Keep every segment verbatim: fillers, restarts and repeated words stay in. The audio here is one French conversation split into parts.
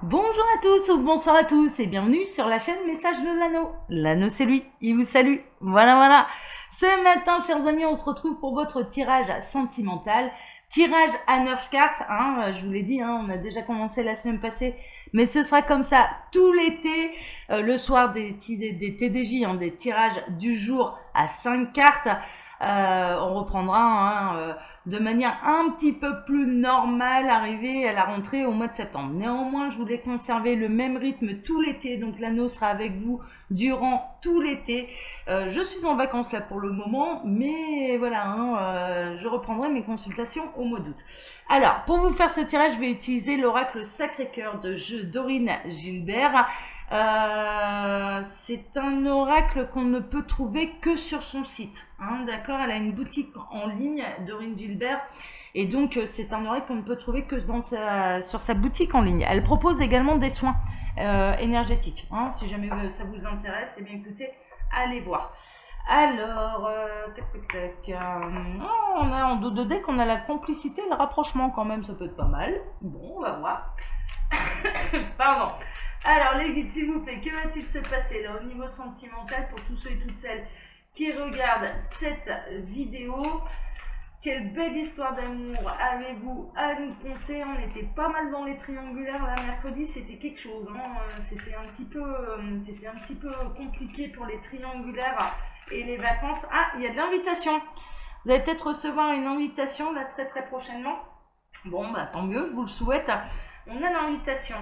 Bonjour à tous ou bonsoir à tous et bienvenue sur la chaîne Message de l'Anneau. L'Anneau c'est lui, il vous salue. Voilà, voilà. Ce matin, chers amis, on se retrouve pour votre tirage sentimental. Tirage à neuf cartes, hein, je vous l'ai dit, hein, on a déjà commencé la semaine passée, mais ce sera comme ça tout l'été, euh, le soir des, des, des T D J, hein, des tirages du jour à cinq cartes. Euh, on reprendra hein, euh, de manière un petit peu plus normale arrivée à la rentrée au mois de septembre. Néanmoins, je voulais conserver le même rythme tout l'été, donc l'anneau sera avec vous durant tout l'été. Euh, je suis en vacances là pour le moment, mais voilà, hein, euh, je reprendrai mes consultations au mois d'août. Alors, pour vous faire ce tirage, je vais utiliser l'oracle Sacré-Cœur de Dorine Gilbert. Euh, c'est un oracle qu'on ne peut trouver que sur son site. Hein, d'accord, elle a une boutique en ligne, Dorine Gilbert, et donc c'est un oracle qu'on ne peut trouver que dans sa, sur sa boutique en ligne. Elle propose également des soins euh, énergétiques. Hein, si jamais ça vous intéresse, eh bien écoutez, allez voir. Alors, euh, tac tac tac. Euh, oh, on a en dos de deck, on a la complicité, le rapprochement quand même, ça peut être pas mal. Bon, on va voir. Pardon. Alors les guides, s'il vous plaît, que va-t-il se passer là au niveau sentimental pour tous ceux et toutes celles qui regardent cette vidéo? Quelle belle histoire d'amour avez-vous à nous conter? On était pas mal dans les triangulaires là mercredi, c'était quelque chose. Hein. C'était un petit peu, c'était un petit peu compliqué pour les triangulaires et les vacances. Ah, il y a de l'invitation. Vous allez peut-être recevoir une invitation là très très prochainement. Bon, bah tant mieux, je vous le souhaite. On a l'invitation.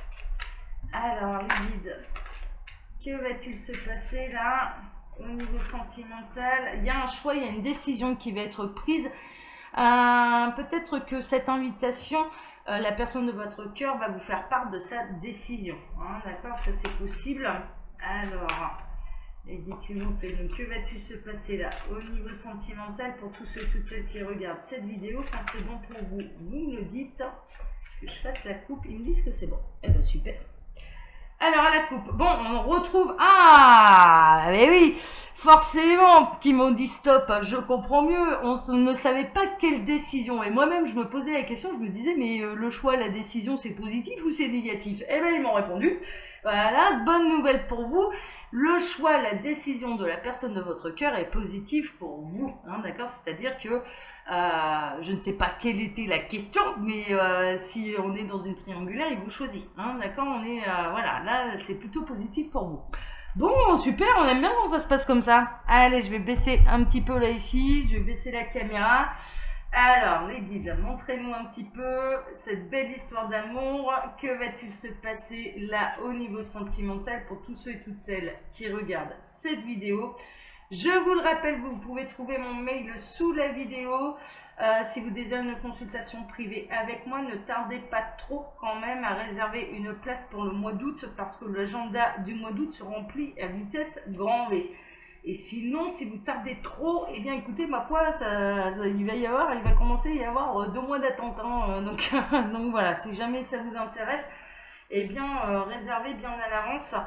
Alors, les guides, que va-t-il se passer là au niveau sentimental? Il y a un choix, il y a une décision qui va être prise. Euh, Peut-être que cette invitation, euh, la personne de votre cœur va vous faire part de sa décision. Hein, d'accord, ça c'est possible. Alors, les guides, s'il vous plaît, donc, que va-t-il se passer là au niveau sentimental pour tous ceux et toutes celles qui regardent cette vidéo? Quand c'est bon pour vous, vous me le dites. Que je fasse la coupe, ils me disent que c'est bon. Eh bien, super. Alors, à la coupe. Bon, on retrouve... Ah, mais oui, forcément, qui m'ont dit stop, je comprends mieux. On ne savait pas quelle décision. Et moi-même, je me posais la question, je me disais, mais euh, le choix, la décision, c'est positif ou c'est négatif? Eh bien, ils m'ont répondu. Voilà, bonne nouvelle pour vous. Le choix, la décision de la personne de votre cœur est positif pour vous. Hein, d'accord? C'est-à-dire que euh, je ne sais pas quelle était la question, mais euh, si on est dans une triangulaire, il vous choisit. Hein, d'accord? On est, euh, voilà, là, c'est plutôt positif pour vous. Bon, super, on aime bien quand ça se passe comme ça. Allez, je vais baisser un petit peu là ici, je vais baisser la caméra. Alors, les guides, montrez-nous un petit peu cette belle histoire d'amour. Que va-t-il se passer là au niveau sentimental pour tous ceux et toutes celles qui regardent cette vidéo? Je vous le rappelle, vous pouvez trouver mon mail sous la vidéo. Euh, si vous désirez une consultation privée avec moi, ne tardez pas trop quand même à réserver une place pour le mois d'août parce que l'agenda du mois d'août se remplit à vitesse grand V. Et sinon, si vous tardez trop, eh bien écoutez, ma foi, ça, ça, il va y avoir, il va commencer à y avoir deux mois d'attente. Hein, donc, donc voilà, si jamais ça vous intéresse, eh bien euh, réservez bien à l'avance.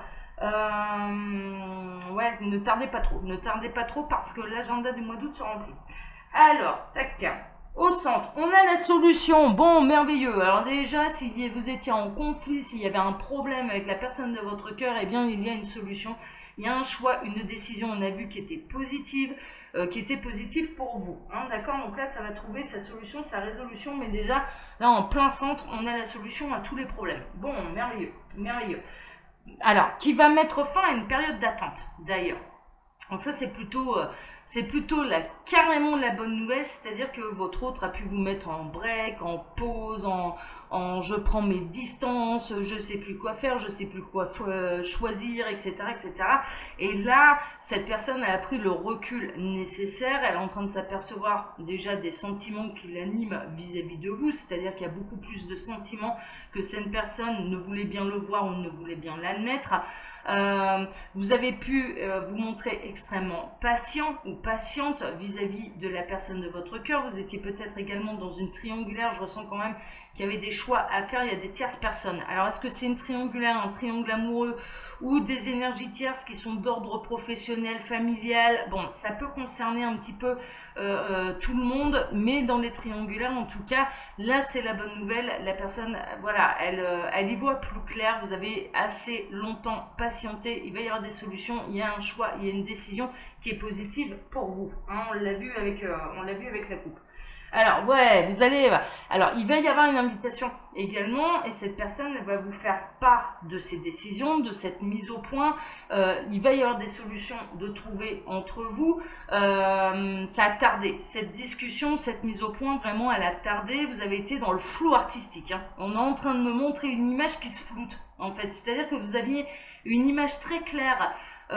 Euh, ouais, ne tardez pas trop, ne tardez pas trop parce que l'agenda du mois d'août se remplit. Alors, tac, au centre, on a la solution. Bon, merveilleux. Alors déjà, si vous étiez en conflit, s'il y avait un problème avec la personne de votre cœur, eh bien il y a une solution. Il y a un choix, une décision, on a vu qui était positive, euh, qui était positive pour vous. Hein, d'accord? Donc là, ça va trouver sa solution, sa résolution, mais déjà, là, en plein centre, on a la solution à tous les problèmes. Bon, merveilleux, merveilleux. Alors, qui va mettre fin à une période d'attente, d'ailleurs. Donc ça, c'est plutôt, euh, c'est plutôt la, carrément la bonne nouvelle, c'est-à-dire que votre autre a pu vous mettre en break, en pause, en, en je prends mes distances, je sais plus quoi faire, je sais plus quoi euh, choisir, et cetera, et cetera. Et là, cette personne a pris le recul nécessaire, elle est en train de s'apercevoir déjà des sentiments qui l'animent vis-à-vis de vous, c'est-à-dire qu'il y a beaucoup plus de sentiments que cette personne ne voulait bien le voir ou ne voulait bien l'admettre. Euh, vous avez pu euh, vous montrer extrêmement patient ou patiente vis-à-vis de la personne de votre cœur. Vous étiez peut-être également dans une triangulaire. Je ressens quand même qui avait des choix à faire, il y a des tierces personnes. Alors, est-ce que c'est une triangulaire, un triangle amoureux ou des énergies tierces qui sont d'ordre professionnel, familial? Bon, ça peut concerner un petit peu euh, euh, tout le monde, mais dans les triangulaires, en tout cas, là, c'est la bonne nouvelle. La personne, voilà, elle, euh, elle y voit plus clair. Vous avez assez longtemps patienté. Il va y avoir des solutions. Il y a un choix, il y a une décision qui est positive pour vous. Hein, on l'a vu avec, euh, on l'a vu avec la coupe. Alors, ouais, vous allez... Alors, il va y avoir une invitation également, et cette personne va vous faire part de ses décisions, de cette mise au point. Euh, il va y avoir des solutions de trouver entre vous. Euh, ça a tardé. Cette discussion, cette mise au point, vraiment, elle a tardé. Vous avez été dans le flou artistique. Hein. On est en train de me montrer une image qui se floute, en fait. C'est-à-dire que vous aviez une image très claire.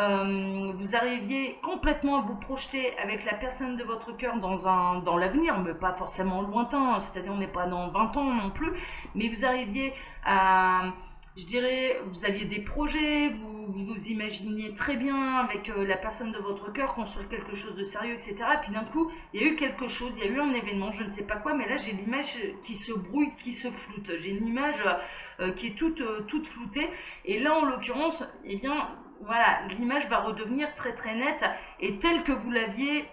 Euh, vous arriviez complètement à vous projeter avec la personne de votre cœur dans, un, dans l'avenir, mais pas forcément lointain, c'est-à-dire on n'est pas dans vingt ans non plus, mais vous arriviez à, je dirais, vous aviez des projets, vous vous imaginiez très bien avec euh, la personne de votre cœur construire quelque chose de sérieux, et cetera. Et puis d'un coup, il y a eu quelque chose, il y a eu un événement, je ne sais pas quoi, mais là j'ai l'image qui se brouille, qui se floute. J'ai une image euh, qui est toute, euh, toute floutée, et là en l'occurrence, eh bien, voilà, l'image va redevenir très très nette et telle que vous l'aviez,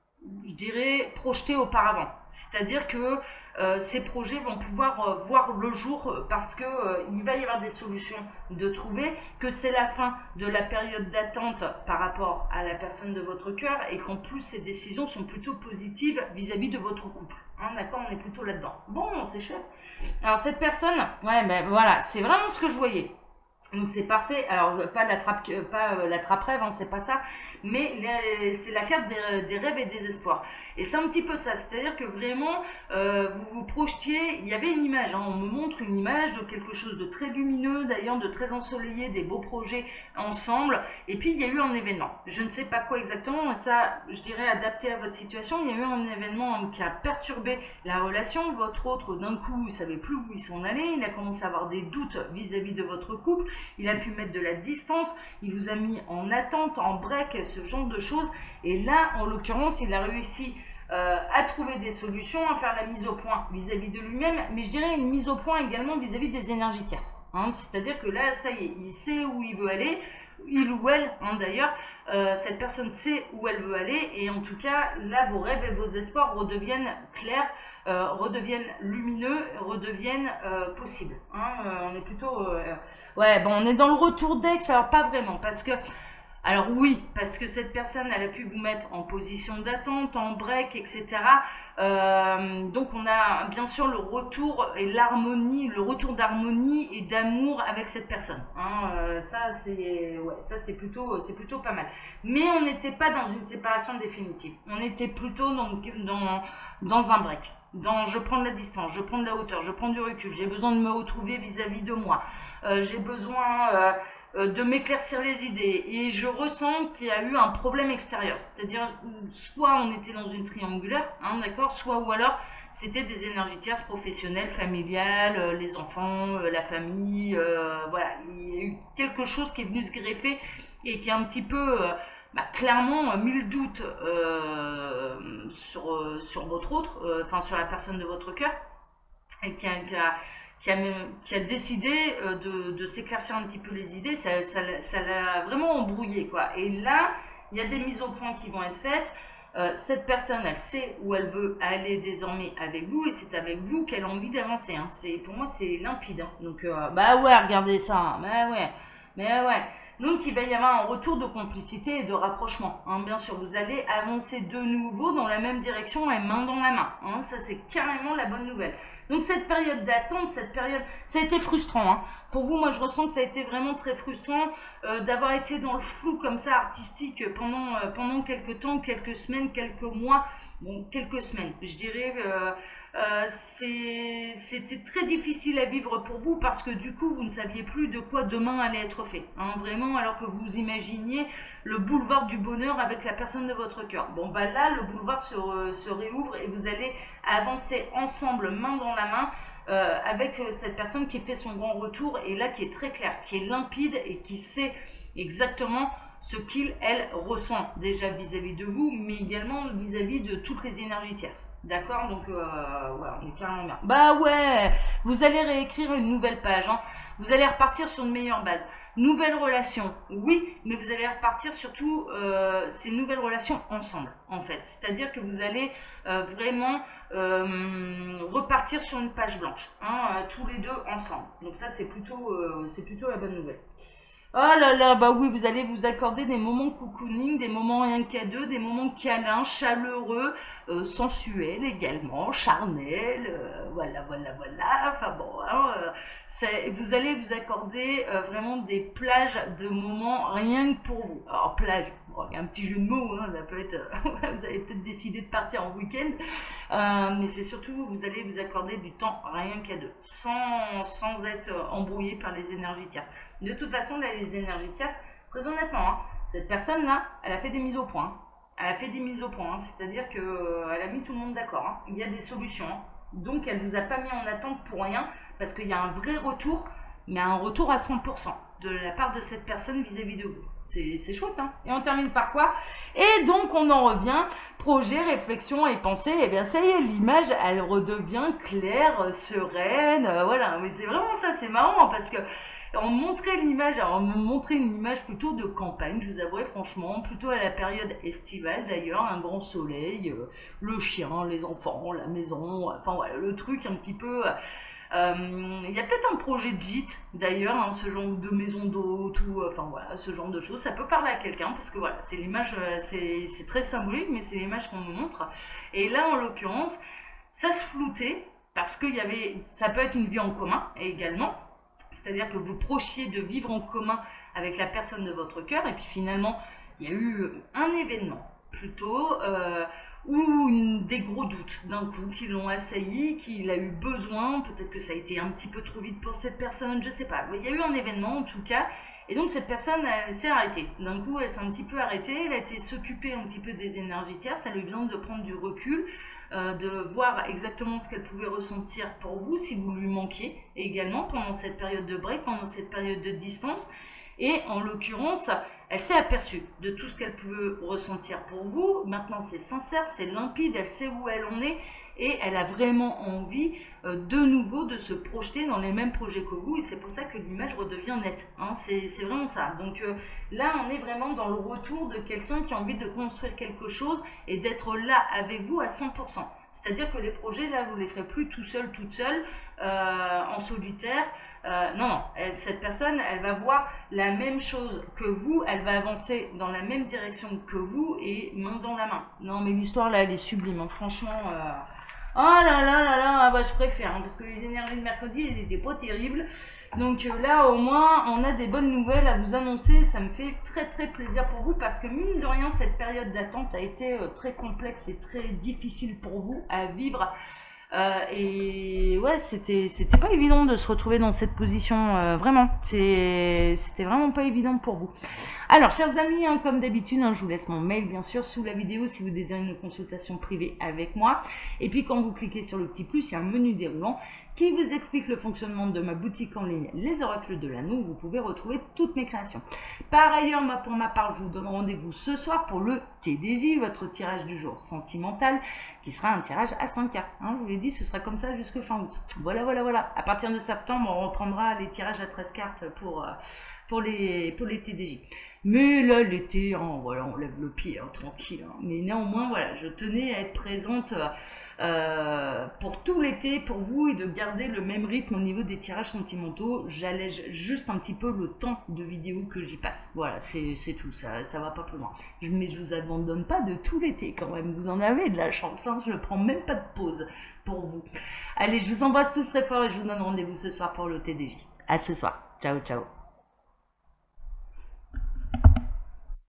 je dirais, projeté auparavant. C'est-à-dire que euh, ces projets vont pouvoir euh, voir le jour parce que euh, il va y avoir des solutions de trouver, que c'est la fin de la période d'attente par rapport à la personne de votre cœur et qu'en plus ces décisions sont plutôt positives vis-à-vis de votre couple. Hein, d'accord, on est plutôt là-dedans. Bon, c'est chouette. Alors cette personne, ouais, ben voilà, c'est vraiment ce que je voyais. Donc c'est parfait. Alors pas la trappe, pas euh, la trappe rêve, hein, c'est pas ça, mais c'est la carte des, des rêves et des espoirs. Et c'est un petit peu ça, c'est-à-dire que vraiment euh, vous vous projetiez. Il y avait une image, hein, on me montre une image de quelque chose de très lumineux, d'ailleurs de très ensoleillé, des beaux projets ensemble. Et puis il y a eu un événement. Je ne sais pas quoi exactement, ça, je dirais adapté à votre situation. Il y a eu un événement qui a perturbé la relation. Votre autre, d'un coup, il savait plus où il s'en allait. Il a commencé à avoir des doutes vis-à-vis de votre couple. Il a pu mettre de la distance, il vous a mis en attente, en break, ce genre de choses. Et là, en l'occurrence, il a réussi euh, à trouver des solutions, à faire la mise au point vis-à-vis de lui-même, mais je dirais une mise au point également vis-à-vis des énergies tierces. Hein. C'est-à-dire que là, ça y est, il sait où il veut aller, il ou elle, hein, d'ailleurs, euh, cette personne sait où elle veut aller, et en tout cas, là, vos rêves et vos espoirs redeviennent clairs, euh, redeviennent lumineux, redeviennent euh, possibles. Hein. Euh, on est plutôt... Euh, ouais, bon, on est dans le retour d'ex, alors pas vraiment, parce que... Alors oui, parce que cette personne, elle a pu vous mettre en position d'attente, en break, et cetera. Euh, donc on a bien sûr le retour et l'harmonie, le retour d'harmonie et d'amour avec cette personne. Hein, euh, ça c'est, ouais, ça c'est plutôt, c'est plutôt pas mal. Mais on n'était pas dans une séparation définitive. On était plutôt dans, dans, dans un break. Dans je prends de la distance, je prends de la hauteur, je prends du recul, j'ai besoin de me retrouver vis-à-vis de moi, euh, j'ai besoin euh, euh, de m'éclaircir les idées et je ressens qu'il y a eu un problème extérieur, c'est-à-dire soit on était dans une triangulaire, hein, d'accord, soit ou alors c'était des énergies tierces professionnelles, familiales, euh, les enfants, euh, la famille, euh, voilà, il y a eu quelque chose qui est venu se greffer et qui est un petit peu... Euh, Bah, clairement, mille doutes euh, sur, euh, sur votre autre, euh, enfin sur la personne de votre cœur, et qui a, qui a, qui a, qui a décidé euh, de, de s'éclaircir un petit peu les idées, ça, ça, ça l'a vraiment embrouillé, quoi. Et là, il y a des mises au point qui vont être faites. Euh, cette personne, elle sait où elle veut aller désormais avec vous, et c'est avec vous qu'elle a envie d'avancer. Hein. Pour moi, c'est limpide. Hein. Donc, euh, bah ouais, regardez ça. Hein. Bah ouais, mais ouais. Donc, il va y avoir un retour de complicité et de rapprochement. Hein. Bien sûr, vous allez avancer de nouveau dans la même direction et main dans la main. Hein. Ça, c'est carrément la bonne nouvelle. Donc, cette période d'attente, cette période, ça a été frustrant. Hein. Pour vous, moi, je ressens que ça a été vraiment très frustrant euh, d'avoir été dans le flou comme ça, artistique, pendant, euh, pendant quelques temps, quelques semaines, quelques mois. Bon, quelques semaines, je dirais, euh, euh, c'était très difficile à vivre pour vous parce que du coup, vous ne saviez plus de quoi demain allait être fait. Hein, vraiment, alors que vous imaginiez le boulevard du bonheur avec la personne de votre cœur. Bon, bah là, le boulevard se, se réouvre et vous allez avancer ensemble, main dans la main, euh, avec cette personne qui fait son grand retour et là, qui est très claire, qui est limpide et qui sait exactement ce qu'il, elle, ressent déjà vis-à-vis de vous, mais également vis-à-vis de toutes les énergies tierces. D'accord? Donc, euh, voilà, on est carrément bien. Bah ouais, vous allez réécrire une nouvelle page, hein. Vous allez repartir sur une meilleure base. Nouvelle relation, oui, mais vous allez repartir surtout euh, ces nouvelles relations ensemble, en fait. C'est-à-dire que vous allez euh, vraiment euh, repartir sur une page blanche, hein, tous les deux ensemble. Donc ça, c'est plutôt, euh, c'est plutôt la bonne nouvelle. Oh là là, bah oui, vous allez vous accorder des moments cocooning, des moments rien qu'à deux, des moments câlins, chaleureux, euh, sensuels également, charnels, euh, voilà, voilà, voilà. Enfin bon, hein, euh, vous allez vous accorder euh, vraiment des plages de moments rien que pour vous. Alors plage, bon, il y a un petit jeu de mots, hein, ça peut être, euh, vous allez peut-être décider de partir en week-end, euh, mais c'est surtout vous allez vous accorder du temps rien qu'à deux, sans, sans être embrouillé par les énergies tierces. De toute façon, là, les énergies tierces, très honnêtement, hein, cette personne-là, elle a fait des mises au point. Elle a fait des mises au point, hein, c'est-à-dire qu'elle euh, a mis tout le monde d'accord. Hein. Il y a des solutions. Hein. Donc, elle ne vous a pas mis en attente pour rien, parce qu'il y a un vrai retour, mais un retour à cent pour cent de la part de cette personne vis-à-vis de vous. C'est chouette, hein. Et on termine par quoi? Et donc, on en revient, projet, réflexion et pensée. Et bien, ça y est, l'image, elle redevient claire, sereine, euh, voilà. Mais c'est vraiment ça, c'est marrant, parce que on montrait l'image, alors on montrait une image plutôt de campagne, je vous avouerai franchement, plutôt à la période estivale d'ailleurs, un grand soleil, euh, le chien, les enfants, la maison, enfin voilà, le truc un petit peu... Euh, il y a peut-être un projet de gîte d'ailleurs, hein, ce genre de maison d'hôte ou enfin voilà, ce genre de choses, ça peut parler à quelqu'un parce que voilà, c'est l'image, c'est très symbolique, mais c'est l'image qu'on nous montre. Et là en l'occurrence, ça se floutait parce qu'il y avait, ça peut être une vie en commun également. C'est-à-dire que vous prochiez de vivre en commun avec la personne de votre cœur et puis finalement, il y a eu un événement plutôt euh, ou une, des gros doutes d'un coup qui l'ont assailli, qu'il a eu besoin, peut-être que ça a été un petit peu trop vite pour cette personne, je sais pas. Il y a eu un événement en tout cas et donc cette personne, elle s'est arrêtée. D'un coup, elle s'est un petit peu arrêtée, elle a été s'occuper un petit peu des énergies tierces, ça lui vient de prendre du recul, Euh, de voir exactement ce qu'elle pouvait ressentir pour vous si vous lui manquiez également pendant cette période de break, pendant cette période de distance. Et en l'occurrence, elle s'est aperçue de tout ce qu'elle pouvait ressentir pour vous. Maintenant, c'est sincère, c'est limpide, elle sait où elle en est et elle a vraiment envie euh, de nouveau de se projeter dans les mêmes projets que vous. Et c'est pour ça que l'image redevient nette. Hein, c'est vraiment ça. Donc euh, là, on est vraiment dans le retour de quelqu'un qui a envie de construire quelque chose et d'être là avec vous à cent pour cent. C'est-à-dire que les projets, là, vous ne les ferez plus tout seul, toute seule, euh, en solitaire. Euh, non, non, elle, cette personne, elle va voir la même chose que vous, elle va avancer dans la même direction que vous et main dans la main. Non, mais l'histoire, là, elle est sublime, hein, franchement. Euh... Oh là là là là, bah, je préfère, hein, parce que les énergies de mercredi, elles n'étaient pas terribles. Donc euh, là, au moins, on a des bonnes nouvelles à vous annoncer. Ça me fait très très plaisir pour vous parce que mine de rien, cette période d'attente a été euh, très complexe et très difficile pour vous à vivre. Euh, et ouais, c'était c'était pas évident de se retrouver dans cette position, euh, vraiment. C'était vraiment pas évident pour vous. Alors, chers amis, hein, comme d'habitude, hein, je vous laisse mon mail, bien sûr, sous la vidéo si vous désirez une consultation privée avec moi. Et puis, quand vous cliquez sur le petit plus, il y a un menu déroulant qui vous explique le fonctionnement de ma boutique en ligne Les Oracles de l'Anneau, où vous pouvez retrouver toutes mes créations. Par ailleurs, moi, pour ma part, je vous donne rendez-vous ce soir pour le T D J, votre tirage du jour sentimental, qui sera un tirage à cinq cartes. Hein, je vous l'ai dit, ce sera comme ça jusqu'à fin août. Voilà, voilà, voilà. À partir de septembre, on reprendra les tirages à treize cartes pour, euh, pour, les, pour les T D J. Mais là, l'été, hein, voilà, on lève le pied, hein, tranquille. Hein. Mais néanmoins, voilà, je tenais à être présente euh, pour tout l'été pour vous et de garder le même rythme au niveau des tirages sentimentaux. J'allège juste un petit peu le temps de vidéo que j'y passe. Voilà, c'est tout, ça ça va pas plus loin. Je, mais je vous abandonne pas de tout l'été quand même. Vous en avez de la chance, hein, je ne prends même pas de pause pour vous. Allez, je vous embrasse tous très fort et je vous donne rendez-vous ce soir pour le T D J. À ce soir. Ciao, ciao.